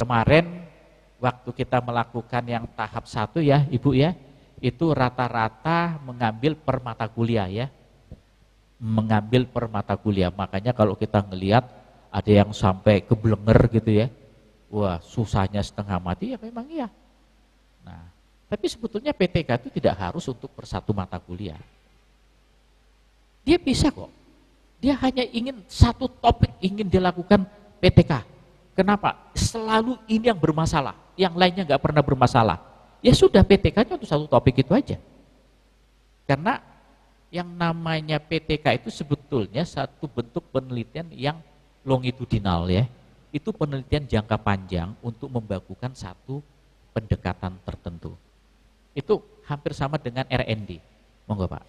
Kemarin waktu kita melakukan yang tahap 1 ya Ibu ya, itu rata-rata mengambil per mata kuliah ya. Mengambil per mata kuliah, makanya kalau kita ngelihat ada yang sampai keblenger gitu ya, wah susahnya setengah mati ya memang iya. Nah, tapi sebetulnya PTK itu tidak harus untuk per satu mata kuliah. Dia bisa kok, dia hanya ingin satu topik ingin dilakukan PTK. Kenapa? Selalu ini yang bermasalah, yang lainnya nggak pernah bermasalah. Ya sudah PTK-nya untuk satu topik itu aja. Karena yang namanya PTK itu sebetulnya satu bentuk penelitian yang longitudinal ya. Itu penelitian jangka panjang untuk membakukan satu pendekatan tertentu. Itu hampir sama dengan R&D. Monggo Pak.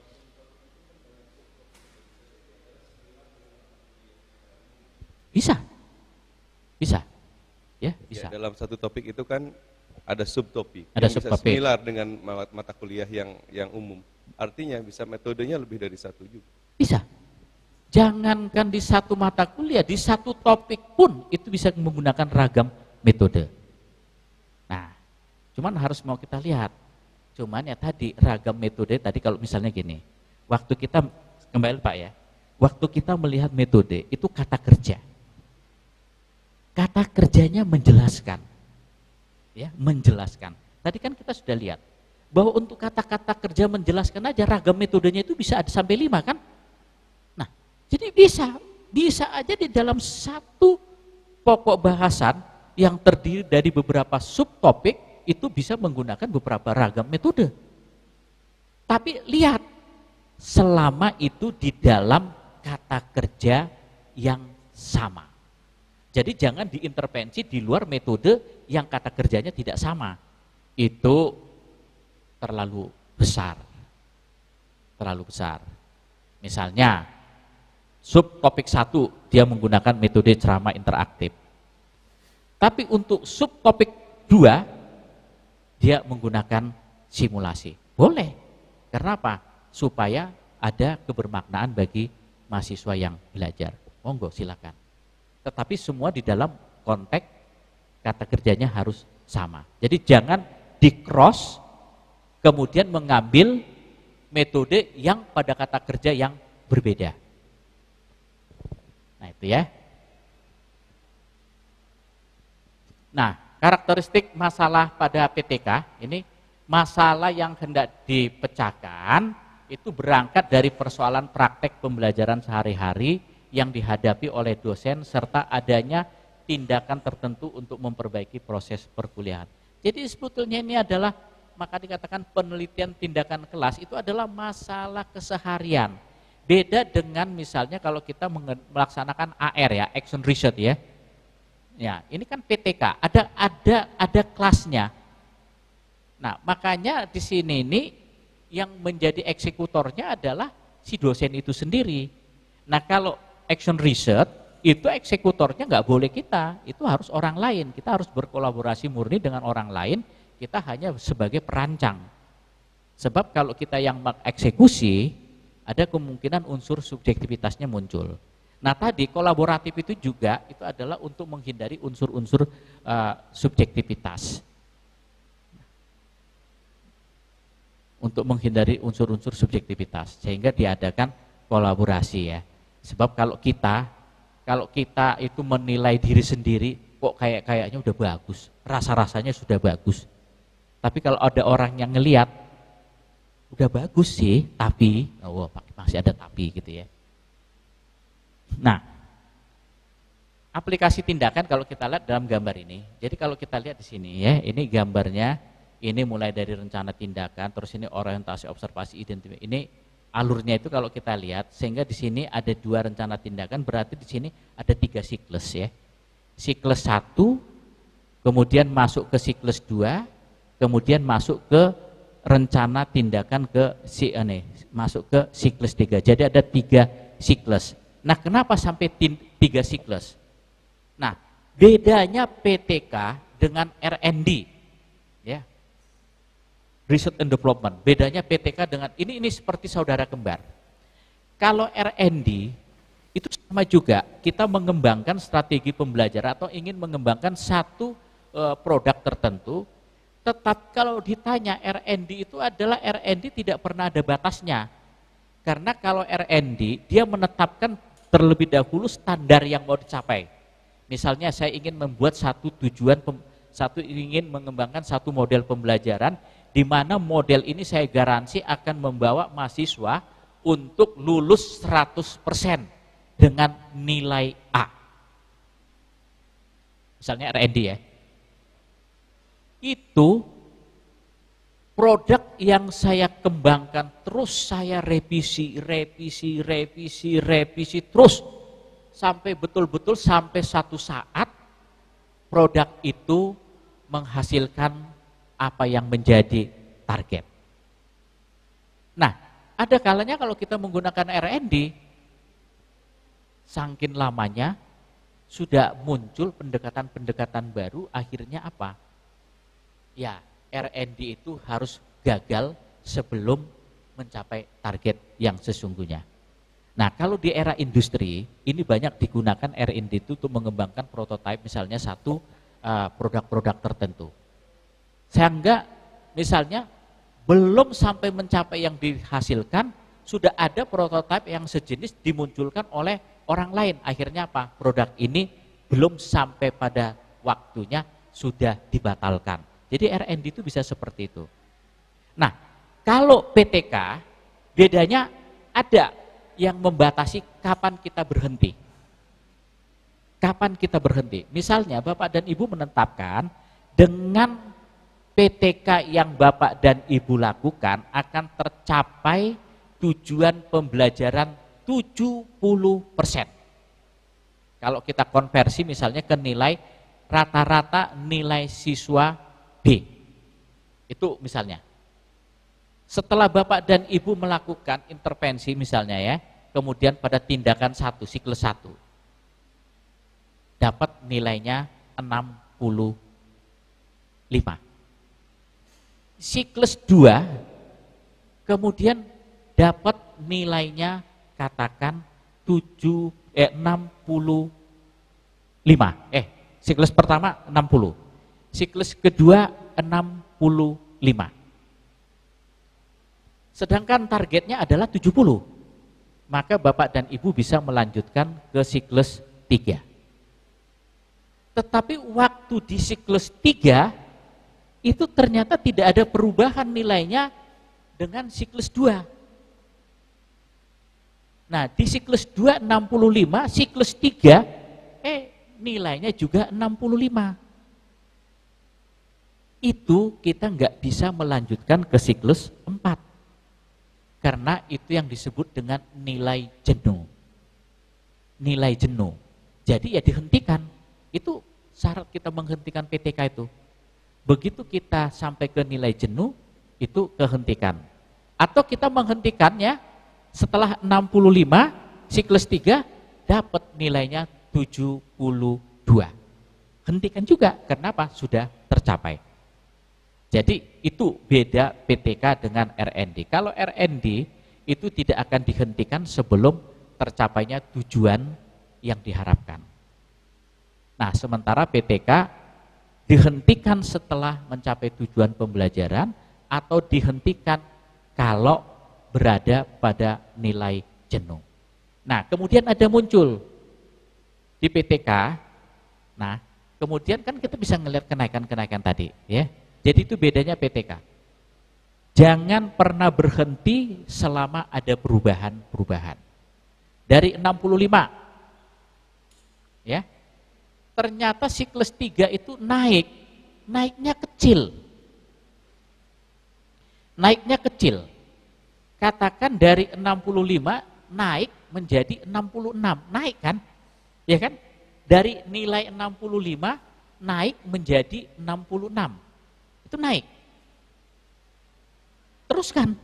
Bisa. Bisa. Ya, bisa. Ya, dalam satu topik itu kan ada subtopik. Ada yang subtopik. Bisa similar dengan mata kuliah yang umum. Artinya bisa metodenya lebih dari satu juga. Bisa. Jangankan di satu mata kuliah, di satu topik pun itu bisa menggunakan ragam metode. Nah, cuman harus mau kita lihat. Cuman ya tadi ragam metode tadi kalau misalnya gini, waktu kita kembali Pak ya, waktu kita melihat metode itu kata kerja. Kata kerjanya menjelaskan. Ya, menjelaskan. Tadi kan kita sudah lihat bahwa untuk kata-kata kerja menjelaskan aja ragam metodenya itu bisa ada sampai 5 kan? Nah, jadi bisa aja di dalam satu pokok bahasan yang terdiri dari beberapa subtopik itu bisa menggunakan beberapa ragam metode. Tapi lihat, selama itu di dalam kata kerja yang sama. Jadi jangan diintervensi di luar metode yang kata kerjanya tidak sama. Itu terlalu besar. Terlalu besar. Misalnya, subtopik 1 dia menggunakan metode ceramah interaktif. Tapi untuk subtopik 2 dia menggunakan simulasi. Boleh. Karena apa? Supaya ada kebermaknaan bagi mahasiswa yang belajar. Monggo silakan. Tetapi semua di dalam konteks kata kerjanya harus sama. Jadi jangan di-cross kemudian mengambil metode yang pada kata kerja yang berbeda. Nah itu ya. Nah karakteristik masalah pada PTK, ini masalah yang hendak dipecahkan itu berangkat dari persoalan praktek pembelajaran sehari-hari yang dihadapi oleh dosen serta adanya tindakan tertentu untuk memperbaiki proses perkuliahan. Jadi sebetulnya ini adalah, maka dikatakan penelitian tindakan kelas itu adalah masalah keseharian. Beda dengan misalnya kalau kita melaksanakan AR ya, action research ya. Ya, ini kan PTK, ada kelasnya. Nah, makanya di sini ini yang menjadi eksekutornya adalah si dosen itu sendiri. Nah, kalau action research itu eksekutornya nggak boleh kita, itu harus orang lain. Kita harus berkolaborasi murni dengan orang lain, kita hanya sebagai perancang. Sebab kalau kita yang mengeksekusi, ada kemungkinan unsur subjektivitasnya muncul. Nah tadi kolaboratif itu juga itu adalah untuk menghindari unsur-unsur subjektivitas. Untuk menghindari unsur-unsur subjektivitas, sehingga diadakan kolaborasi ya. Sebab kalau kita itu menilai diri sendiri, kok kayaknya udah bagus, rasa-rasanya sudah bagus. Tapi kalau ada orang yang ngelihat, udah bagus sih, tapi, oh masih ada tapi gitu ya. Nah, aplikasi tindakan kalau kita lihat dalam gambar ini. Jadi kalau kita lihat di sini ya, ini gambarnya, ini mulai dari rencana tindakan, terus ini orientasi, observasi, identifikasi. Ini alurnya itu kalau kita lihat, sehingga di sini ada 2 rencana tindakan, berarti di sini ada 3 siklus ya. Siklus 1, kemudian masuk ke siklus 2, kemudian masuk ke rencana tindakan masuk ke siklus 3. Jadi ada 3 siklus. Nah, kenapa sampai 3 siklus? Nah, bedanya PTK dengan R&D ya. Research and Development. Bedanya PTK dengan ini seperti saudara kembar. Kalau R&D Itu sama juga, kita mengembangkan strategi pembelajaran atau ingin mengembangkan satu produk tertentu, tetap kalau ditanya R&D itu adalah R&D tidak pernah ada batasnya. Karena kalau R&D, dia menetapkan terlebih dahulu standar yang mau dicapai. Misalnya saya ingin membuat ingin mengembangkan satu model pembelajaran, di mana model ini saya garansi akan membawa mahasiswa untuk lulus 100%. Dengan nilai A. Misalnya R&D ya. Itu produk yang saya kembangkan terus saya revisi terus sampai betul-betul sampai satu saat produk itu menghasilkan apa yang menjadi target. Nah, ada kalanya kalau kita menggunakan R&D, sangkin lamanya sudah muncul pendekatan-pendekatan baru, akhirnya apa? Ya, R&D itu harus gagal sebelum mencapai target yang sesungguhnya. Nah, kalau di era industri, ini banyak digunakan R&D itu untuk mengembangkan prototipe misalnya satu produk-produk tertentu. Sehingga misalnya belum sampai mencapai yang dihasilkan, sudah ada prototipe yang sejenis dimunculkan oleh orang lain. Akhirnya apa? Produk ini belum sampai pada waktunya sudah dibatalkan. Jadi R&D itu bisa seperti itu. Nah, kalau PTK bedanya ada yang membatasi kapan kita berhenti. Kapan kita berhenti? Misalnya Bapak dan Ibu menetapkan dengan PTK yang Bapak dan Ibu lakukan akan tercapai tujuan pembelajaran 70%. Kalau kita konversi misalnya ke nilai rata-rata nilai siswa B. Itu misalnya. Setelah Bapak dan Ibu melakukan intervensi misalnya ya, kemudian pada tindakan 1, siklus 1. Dapat nilainya 65. Siklus 2 kemudian dapat nilainya katakan 65. Siklus pertama 60. Siklus kedua 65. Sedangkan targetnya adalah 70. Maka Bapak dan Ibu bisa melanjutkan ke siklus 3. Tetapi waktu di siklus 3 itu ternyata tidak ada perubahan nilainya dengan siklus 2. Nah, di siklus 2 65, siklus 3 nilainya juga 65. Itu kita nggak bisa melanjutkan ke siklus 4. Karena itu yang disebut dengan nilai jenuh. Nilai jenuh. Jadi ya dihentikan. Itu syarat kita menghentikan PTK itu. Begitu kita sampai ke nilai jenuh, itu kehentikan. Atau kita menghentikannya setelah 65, siklus 3 dapat nilainya 72. Hentikan juga, kenapa? Sudah tercapai. Jadi itu beda PTK dengan R&D. Kalau R&D itu tidak akan dihentikan sebelum tercapainya tujuan yang diharapkan. Nah, sementara PTK dihentikan setelah mencapai tujuan pembelajaran atau dihentikan kalau berada pada nilai jenuh. Nah, kemudian ada muncul di PTK. Nah, kemudian kan kita bisa ngelihat kenaikan-kenaikan tadi, ya. Jadi itu bedanya PTK. Jangan pernah berhenti selama ada perubahan-perubahan. Dari 65, ya, ternyata siklus 3 itu naiknya kecil. Naiknya kecil. Katakan dari 65 naik menjadi 66, naik kan? Ya kan? Dari nilai 65 naik menjadi 66. Itu naik. Teruskan.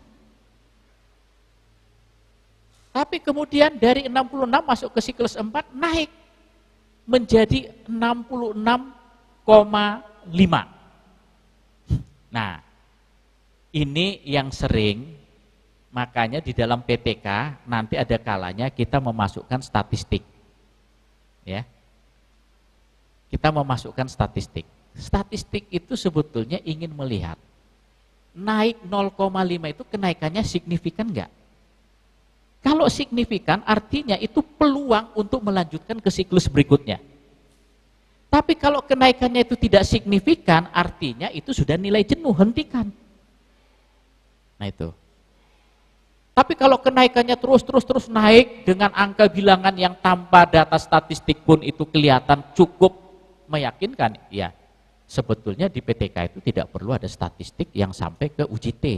Tapi kemudian dari 66 masuk ke siklus 4 naik menjadi 66,5. Nah, ini yang sering Makanya di dalam PTK nanti ada kalanya kita memasukkan statistik. Ya. Kita memasukkan statistik. Statistik itu sebetulnya ingin melihat naik 0,5 itu kenaikannya signifikan enggak? Kalau signifikan artinya itu peluang untuk melanjutkan ke siklus berikutnya. Tapi kalau kenaikannya itu tidak signifikan artinya itu sudah nilai jenuh, hentikan. Nah itu. Tapi kalau kenaikannya terus naik dengan angka bilangan yang tanpa data statistik pun itu kelihatan cukup meyakinkan, ya sebetulnya di PTK itu tidak perlu ada statistik yang sampai ke uji T.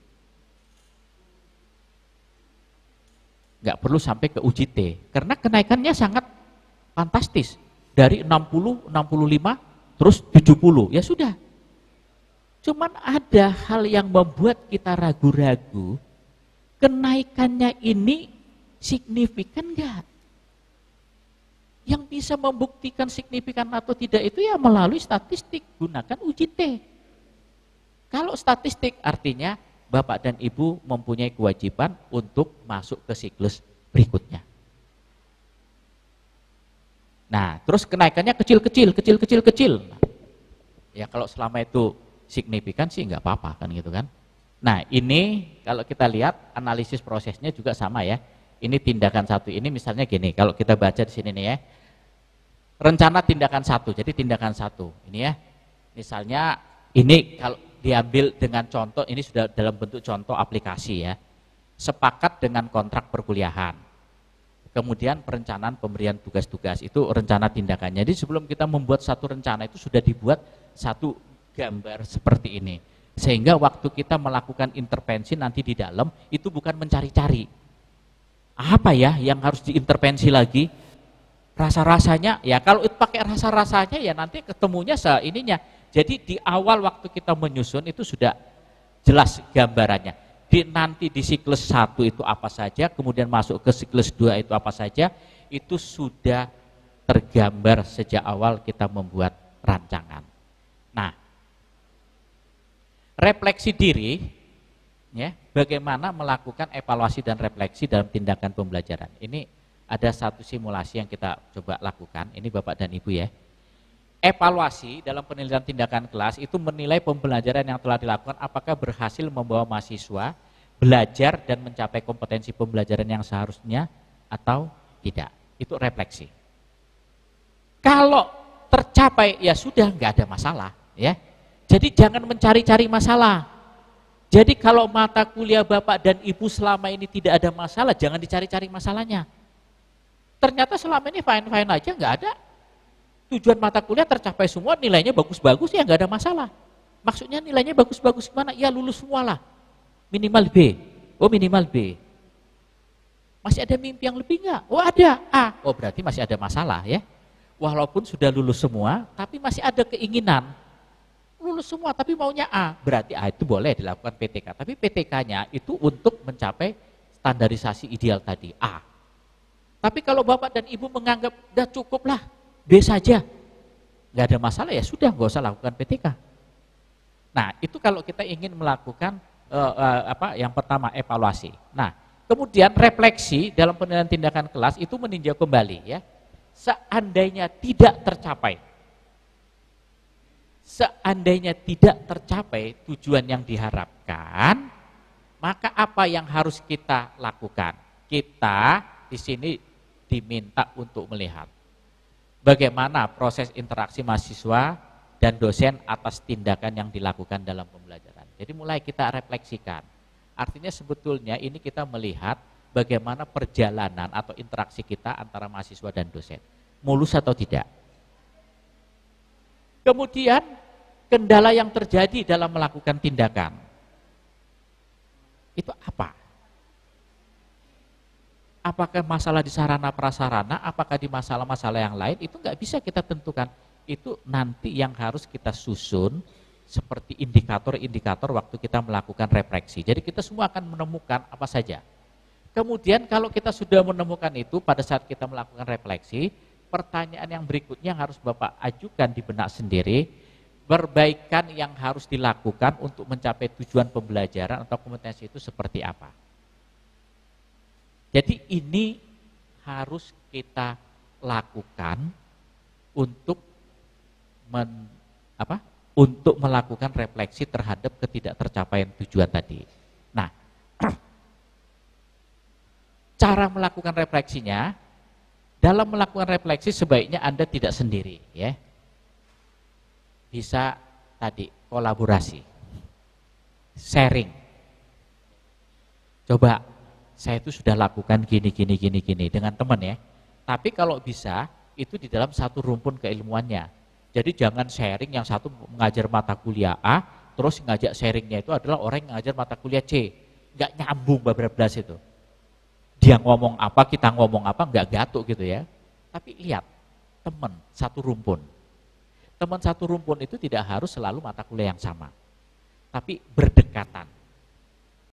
Nggak perlu sampai ke uji T, karena kenaikannya sangat fantastis. Dari 60, 65, terus 70, ya sudah. Cuman ada hal yang membuat kita ragu-ragu, kenaikannya ini signifikan enggak? Yang bisa membuktikan signifikan atau tidak itu ya melalui statistik, gunakan uji T. Kalau statistik artinya Bapak dan Ibu mempunyai kewajiban untuk masuk ke siklus berikutnya. Nah, terus kenaikannya kecil. Ya kalau selama itu signifikan sih nggak apa-apa kan gitu kan. Nah ini kalau kita lihat analisis prosesnya juga sama ya. Ini tindakan satu, ini misalnya gini, kalau kita baca di sini nih ya. Rencana tindakan satu, jadi tindakan satu. Ini ya, misalnya ini kalau diambil dengan contoh, ini sudah dalam bentuk contoh aplikasi ya. Sepakat dengan kontrak perkuliahan. Kemudian perencanaan pemberian tugas-tugas, itu rencana tindakannya. Jadi sebelum kita membuat satu rencana itu sudah dibuat satu gambar seperti ini. Sehingga waktu kita melakukan intervensi nanti di dalam, itu bukan mencari-cari. Apa ya yang harus diintervensi lagi? Rasa-rasanya, ya kalau itu pakai rasa-rasanya ya nanti ketemunya ininya. Jadi di awal waktu kita menyusun itu sudah jelas gambarannya. Nanti di siklus 1 itu apa saja, kemudian masuk ke siklus 2 itu apa saja, itu sudah tergambar sejak awal kita membuat rancangan. Nah, refleksi diri, ya, bagaimana melakukan evaluasi dan refleksi dalam tindakan pembelajaran. Ini ada satu simulasi yang kita coba lakukan, ini Bapak dan Ibu ya. Evaluasi dalam penilaian tindakan kelas itu menilai pembelajaran yang telah dilakukan apakah berhasil membawa mahasiswa belajar dan mencapai kompetensi pembelajaran yang seharusnya atau tidak. Itu refleksi. Kalau tercapai ya sudah nggak ada masalah ya. Jadi jangan mencari-cari masalah. Jadi kalau mata kuliah Bapak dan Ibu selama ini tidak ada masalah, jangan dicari-cari masalahnya. Ternyata selama ini fine-fine aja, nggak ada. Tujuan mata kuliah tercapai semua, nilainya bagus-bagus ya nggak ada masalah. Maksudnya nilainya bagus-bagus gimana? Ya lulus semua lah. Minimal B. Oh minimal B. Masih ada mimpi yang lebih nggak? Oh ada A. Oh berarti masih ada masalah ya. Walaupun sudah lulus semua, tapi masih ada keinginan. Lulus semua tapi maunya A. Berarti A itu boleh dilakukan PTK. Tapi PTK-nya itu untuk mencapai standarisasi ideal tadi A. Tapi kalau Bapak dan Ibu menganggap udah cukup lah B saja, nggak ada masalah ya sudah nggak usah lakukan PTK. Nah itu kalau kita ingin melakukan yang pertama evaluasi. Nah kemudian refleksi dalam penilaian tindakan kelas itu meninjau kembali ya. Seandainya tidak tercapai tujuan yang diharapkan, maka apa yang harus kita lakukan? Kita di sini diminta untuk melihat bagaimana proses interaksi mahasiswa dan dosen atas tindakan yang dilakukan dalam pembelajaran. Jadi mulai kita refleksikan. Artinya sebetulnya ini kita melihat bagaimana perjalanan atau interaksi kita antara mahasiswa dan dosen. Mulus atau tidak. Kemudian kendala yang terjadi dalam melakukan tindakan. Itu apa? Apakah masalah di sarana prasarana, apakah di masalah-masalah yang lain, itu nggak bisa kita tentukan. Itu nanti yang harus kita susun seperti indikator-indikator waktu kita melakukan refleksi. Jadi kita semua akan menemukan apa saja. Kemudian kalau kita sudah menemukan itu pada saat kita melakukan refleksi, pertanyaan yang berikutnya yang harus Bapak ajukan di benak sendiri, perbaikan yang harus dilakukan untuk mencapai tujuan pembelajaran atau kompetensi itu seperti apa. Jadi ini harus kita lakukan untuk untuk melakukan refleksi terhadap ketidaktercapaian tujuan tadi. Nah, cara melakukan refleksinya, dalam melakukan refleksi sebaiknya Anda tidak sendiri, ya. Bisa tadi kolaborasi, sharing. Coba saya itu sudah lakukan gini dengan teman ya. Tapi kalau bisa itu di dalam satu rumpun keilmuannya. Jadi jangan sharing yang satu mengajar mata kuliah A, terus ngajak sharingnya itu adalah orang yang mengajar mata kuliah C. Nggak nyambung bablas itu. Dia ngomong apa, kita ngomong apa, nggak gatuk gitu ya. Tapi lihat, teman satu rumpun. Teman satu rumpun itu tidak harus selalu mata kuliah yang sama. Tapi berdekatan.